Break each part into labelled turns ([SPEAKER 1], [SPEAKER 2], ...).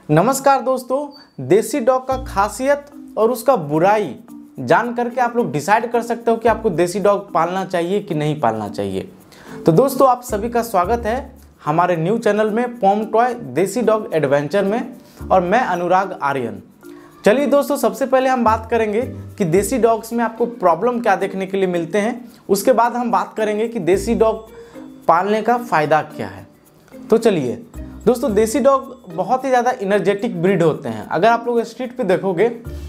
[SPEAKER 1] नमस्कार दोस्तों, देसी डॉग का खासियत और उसका बुराई जान करके आप लोग डिसाइड कर सकते हो कि आपको देसी डॉग पालना चाहिए कि नहीं पालना चाहिए। तो दोस्तों, आप सभी का स्वागत है हमारे न्यू चैनल में pom toy desi dog adventure में, और मैं अनुराग आर्यन। चलिए दोस्तों, सबसे पहले हम बात करेंगे कि देसी डॉग्स में आपको प्रॉब्लम क्या देखने के लिए मिलते हैं। उसके बाद हम बात करेंगे कि देसी डॉग पालने का फ़ायदा क्या है। तो चलिए दोस्तों, देसी डॉग बहुत ही ज़्यादा इनर्जेटिक ब्रीड होते हैं। अगर आप लोग स्ट्रीट पे देखोगे,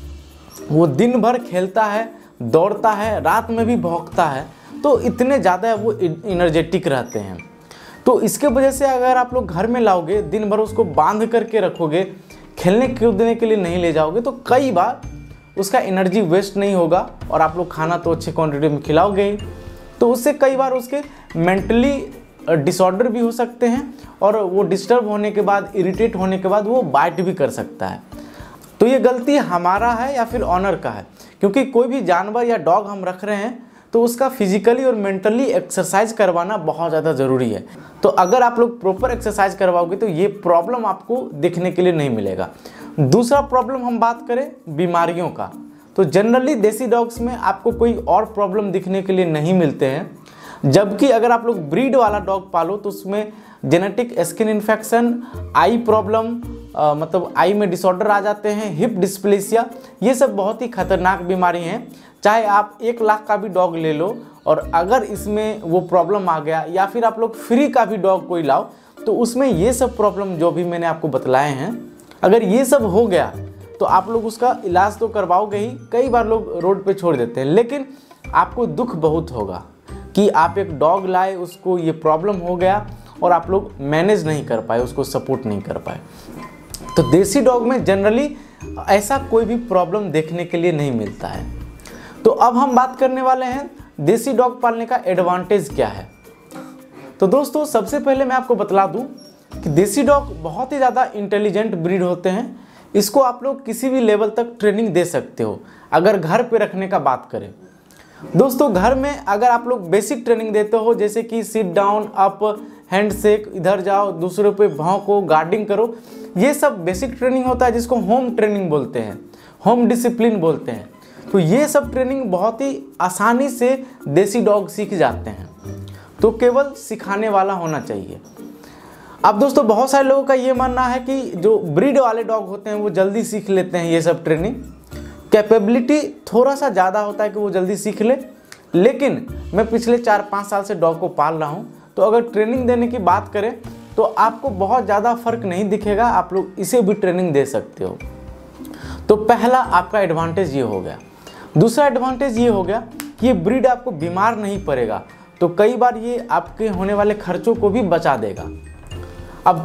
[SPEAKER 1] वो दिन भर खेलता है, दौड़ता है, रात में भी भौंकता है, तो इतने ज़्यादा वो इनर्जेटिक रहते हैं। तो इसके वजह से अगर आप लोग घर में लाओगे, दिन भर उसको बांध करके रखोगे, खेलने कूदने के लिए नहीं ले जाओगे, तो कई बार उसका एनर्जी वेस्ट नहीं होगा और आप लोग खाना तो अच्छी क्वांटिटी में खिलाओगे ही। तो उससे कई बार उसके मेंटली डिसऑर्डर भी हो सकते हैं, और वो डिस्टर्ब होने के बाद, इरिटेट होने के बाद वो बाइट भी कर सकता है। तो ये गलती हमारा है या फिर ऑनर का है, क्योंकि कोई भी जानवर या डॉग हम रख रहे हैं तो उसका फिजिकली और मेंटली एक्सरसाइज करवाना बहुत ज़्यादा ज़रूरी है। तो अगर आप लोग प्रॉपर एक्सरसाइज करवाओगे तो ये प्रॉब्लम आपको देखने के लिए नहीं मिलेगा। दूसरा प्रॉब्लम हम बात करें बीमारियों का, तो जनरली देसी डॉग्स में आपको कोई और प्रॉब्लम दिखने के लिए नहीं मिलते हैं। जबकि अगर आप लोग ब्रीड वाला डॉग पालो तो उसमें genetic skin infection, eye problem, मतलब आई में डिसऑर्डर आ जाते हैं, हिप डिस्प्लेसिया, ये सब बहुत ही खतरनाक बीमारी हैं। चाहे आप 1 लाख का भी डॉग ले लो, और अगर इसमें वो प्रॉब्लम आ गया, या फिर आप लोग फ्री का भी डॉग कोई लाओ, तो उसमें ये सब प्रॉब्लम जो भी मैंने आपको बतलाए हैं, अगर ये सब हो गया तो आप लोग उसका इलाज तो करवाओगे ही। कई बार लोग रोड पे छोड़ देते हैं, लेकिन आपको दुख बहुत होगा कि आप एक डॉग लाए, उसको ये प्रॉब्लम हो गया और आप लोग मैनेज नहीं कर पाए, उसको सपोर्ट नहीं कर पाए। तो देसी डॉग में जनरली ऐसा कोई भी प्रॉब्लम देखने के लिए नहीं मिलता है। तो अब हम बात करने वाले हैं देसी डॉग पालने का एडवांटेज क्या है। तो दोस्तों, सबसे पहले मैं आपको बतला दूं कि देसी डॉग बहुत ही ज़्यादा इंटेलिजेंट ब्रीड होते हैं। इसको आप लोग किसी भी लेवल तक ट्रेनिंग दे सकते हो। अगर घर पे रखने का बात करें दोस्तों, घर में अगर आप लोग बेसिक ट्रेनिंग देते हो, जैसे कि sit down, up, hand shake, इधर जाओ, दूसरे पे भौंको, गार्डिंग करो, ये सब बेसिक ट्रेनिंग होता है, जिसको होम ट्रेनिंग बोलते हैं, होम डिसिप्लिन बोलते हैं। तो ये सब ट्रेनिंग बहुत ही आसानी से देसी डॉग सीख जाते हैं। तो केवल सिखाने वाला होना चाहिए। अब दोस्तों, बहुत सारे लोगों का ये मानना है कि जो ब्रीड वाले डॉग होते हैं वो जल्दी सीख लेते हैं ये सब ट्रेनिंग। कैपेबिलिटी थोड़ा सा ज़्यादा होता है कि वो जल्दी सीख ले, लेकिन मैं पिछले 4-5 साल से डॉग को पाल रहा हूँ, तो अगर ट्रेनिंग देने की बात करें तो आपको बहुत ज़्यादा फर्क नहीं दिखेगा। आप लोग इसे भी ट्रेनिंग दे सकते हो। तो पहला आपका एडवांटेज ये हो गया। दूसरा एडवांटेज ये हो गया कि ये ब्रीड आपको बीमार नहीं पड़ेगा, तो कई बार ये आपके होने वाले खर्चों को भी बचा देगा। अब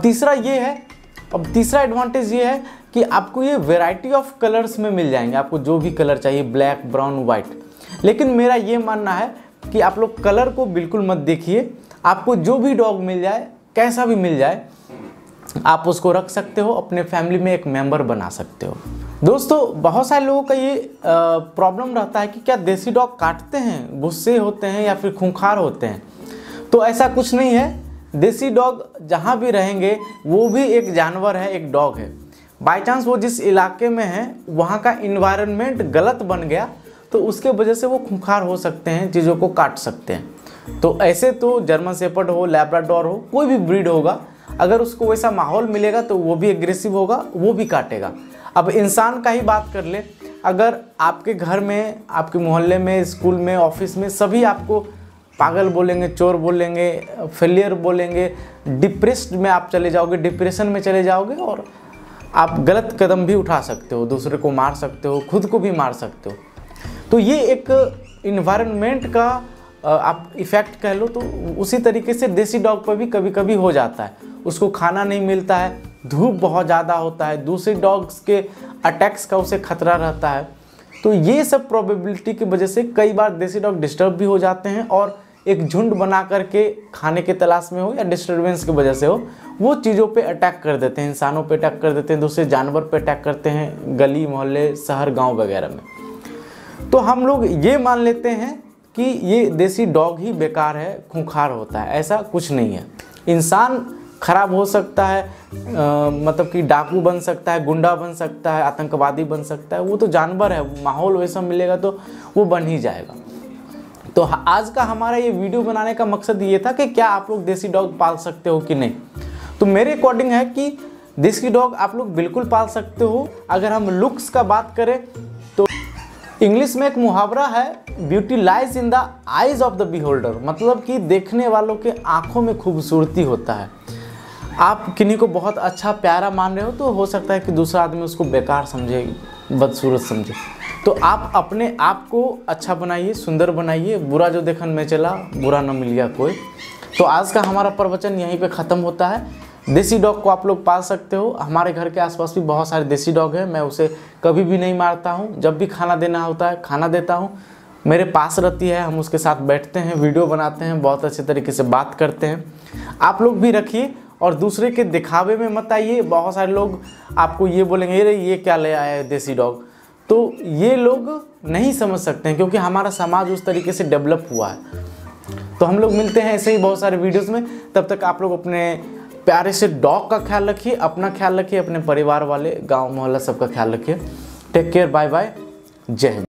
[SPEAKER 1] तीसरा एडवांटेज ये है कि आपको ये वैरायटी ऑफ कलर्स में मिल जाएंगे, आपको जो भी कलर चाहिए, ब्लैक, ब्राउन, वाइट। लेकिन मेरा ये मानना है कि आप लोग कलर को बिल्कुल मत देखिए। आपको जो भी डॉग मिल जाए, कैसा भी मिल जाए, आप उसको रख सकते हो, अपने फैमिली में एक मेंबर बना सकते हो। दोस्तों, बहुत सारे लोगों का ये प्रॉब्लम रहता है कि क्या देसी डॉग काटते हैं, गुस्से होते हैं या फिर खूंखार होते हैं। तो ऐसा कुछ नहीं है। देसी डॉग जहाँ भी रहेंगे, वो भी एक जानवर है, एक डॉग है। बाय चांस वो जिस इलाके में है वहाँ का इन्वायरमेंट गलत बन गया, तो उसके वजह से वो खूंखार हो सकते हैं, चीज़ों को काट सकते हैं। तो ऐसे तो जर्मन शेपर्ड हो, लैब्राडोर हो, कोई भी ब्रीड होगा, अगर उसको वैसा माहौल मिलेगा तो वो भी एग्रेसिव होगा, वो भी काटेगा। अब इंसान का ही बात कर ले, अगर आपके घर में, आपके मोहल्ले में, स्कूल में, ऑफिस में सभी आपको पागल बोलेंगे, चोर बोलेंगे, फेलियर बोलेंगे, डिप्रेस्ड में आप चले जाओगे, डिप्रेशन में चले जाओगे, और आप गलत कदम भी उठा सकते हो, दूसरे को मार सकते हो, खुद को भी मार सकते हो। तो ये एक इन्वायरमेंट का आप इफ़ेक्ट कह लो। तो उसी तरीके से देसी डॉग पर भी कभी कभी हो जाता है। उसको खाना नहीं मिलता है, धूप बहुत ज़्यादा होता है, दूसरे डॉग्स के अटैक्स का उसे खतरा रहता है। तो ये सब प्रोबेबिलिटी की वजह से कई बार देसी डॉग डिस्टर्ब भी हो जाते हैं, और एक झुंड बना करके खाने के तलाश में हो या डिस्टर्बेंस की वजह से हो, वो चीज़ों पे अटैक कर देते हैं, इंसानों पे अटैक कर देते हैं, दूसरे जानवर पे अटैक करते हैं, गली मोहल्ले, शहर, गांव वगैरह में। तो हम लोग ये मान लेते हैं कि ये देसी डॉग ही बेकार है, खूंखार होता है। ऐसा कुछ नहीं है। इंसान ख़राब हो सकता है, मतलब कि डाकू बन सकता है, गुंडा बन सकता है, आतंकवादी बन सकता है। वो तो जानवर है, माहौल वैसा मिलेगा तो वो बन ही जाएगा। तो आज का हमारा ये वीडियो बनाने का मकसद ये था कि क्या आप लोग देसी डॉग पाल सकते हो कि नहीं। तो मेरे अकॉर्डिंग है कि देसी डॉग आप लोग बिल्कुल पाल सकते हो। अगर हम लुक्स का बात करें तो इंग्लिश में एक मुहावरा है, beauty lies in the eyes of the beholder, मतलब कि देखने वालों के आंखों में खूबसूरती होता है। आप किन्हीं को बहुत अच्छा प्यारा मान रहे हो तो हो सकता है कि दूसरा आदमी उसको बेकार समझे, बदसूरत समझे। तो आप अपने आप को अच्छा बनाइए, सुंदर बनाइए, बुरा जो देखन में चला बुरा न मिल गया कोई। तो आज का हमारा प्रवचन यहीं पे ख़त्म होता है। देसी डॉग को आप लोग पाल सकते हो। हमारे घर के आसपास भी बहुत सारे देसी डॉग हैं। मैं उसे कभी भी नहीं मारता हूँ। जब भी खाना देना होता है खाना देता हूँ, मेरे पास रहती है, हम उसके साथ बैठते हैं, वीडियो बनाते हैं, बहुत अच्छे तरीके से बात करते हैं। आप लोग भी रखिए और दूसरे के दिखावे में मत आइए। बहुत सारे लोग आपको ये बोलेंगे, अरे ये क्या ले आया है देसी डॉग। तो ये लोग नहीं समझ सकते हैं क्योंकि हमारा समाज उस तरीके से डेवलप हुआ है। तो हम लोग मिलते हैं ऐसे ही बहुत सारे वीडियोस में। तब तक आप लोग अपने प्यारे से डॉग का ख्याल रखिए, अपना ख्याल रखिए, अपने परिवार वाले, गांव मोहल्ला सबका ख्याल रखिए। टेक केयर, बाय बाय, जय हिंद।